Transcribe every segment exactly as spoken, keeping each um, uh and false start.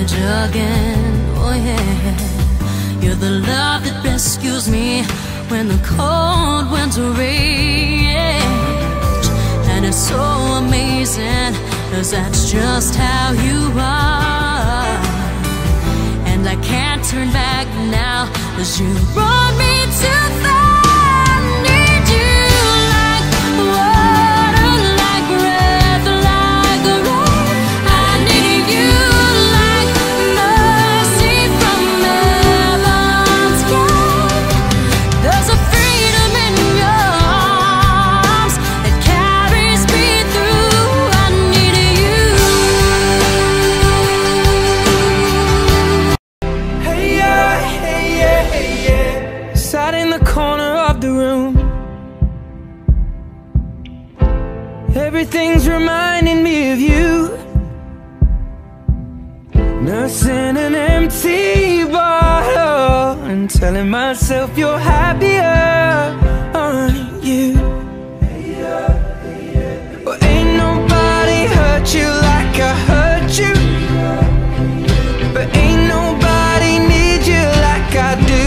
courage again. Oh yeah, you're the love that rescues me when the cold winter rage. And it's so amazing, 'cause that's just how you are. And I can't turn back now, 'cause you brought me too far. I need you like water, like breath, like rain. I need you like mercy from heaven's gate. There's a freedom in your arms that carries me through. I need you. Hey yeah, hey yeah, hey yeah. Sat in the corner of the room. Everything's reminding me of you. Nursing an empty bottle and telling myself you're happier, aren't you? Well, ain't nobody hurt you like I hurt you, but ain't nobody need you like I do.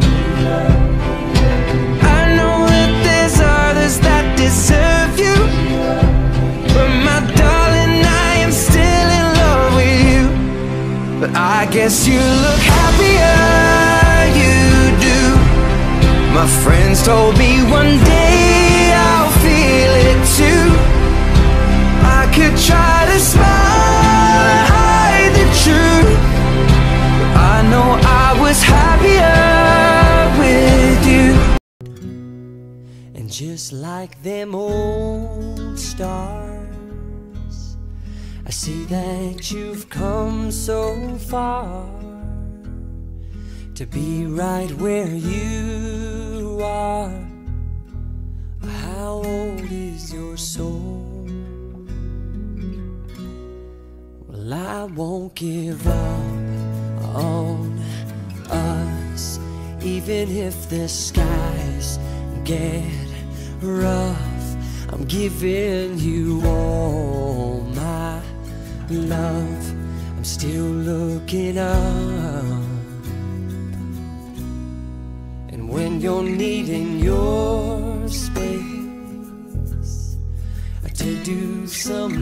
I know that there's others that deserve you, but my darling, I am still in love with you. But I guess you look happier, you do. My friends told me one day I'll feel it too. I could try to smile and hide the truth, but I know I was happier with you. And just like them old stars, I see that you've come so far to be right where you are. How old is your soul? Well, I won't give up on us, even if the skies get rough. I'm giving you all my love. I'm still looking up. And when you're needing your space to do some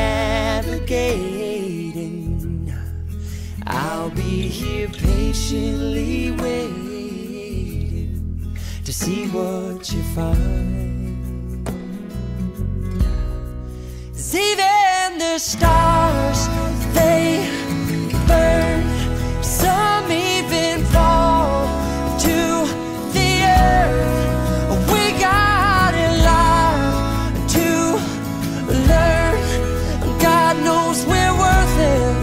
navigating, I'll be here patiently waiting to see what you find. 'Cause even the stars, they burn. Some even fall to the earth. We got a lot to learn. God knows we're worth it.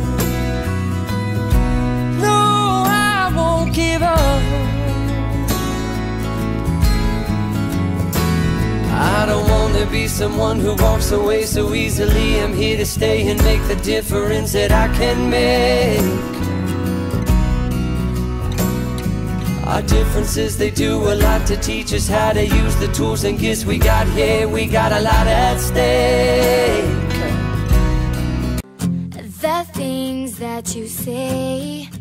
No, I won't give up. I don't want to be someone who walks away so easily. I'm here to stay and make the difference that I can make. Our differences, they do a lot to teach us how to use the tools and gifts we got here. We got a lot at stake. The things that you say,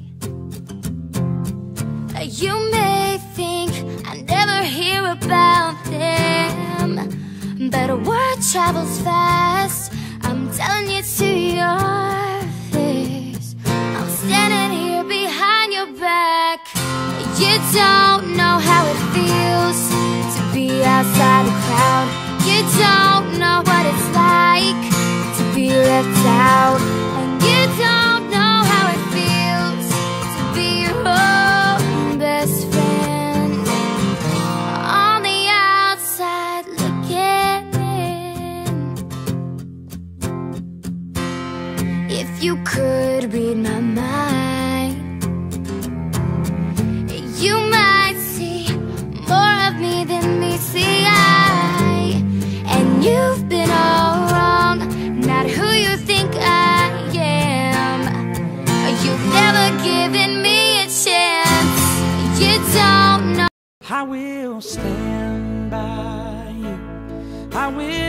you may think I never hear about them, but a word travels fast. I'm telling you to your face. I'm standing here behind your back. You don't know how it feels to be outside the crowd. You don't know what it's like to be left out. And you don't know how it feels to be your own best friend. On the outside looking in. If you could read my mind, you might see more of me than meets the eye. And you've been all wrong, not who you think I am. You've never given me a chance. You don't know. I will stand by you. I will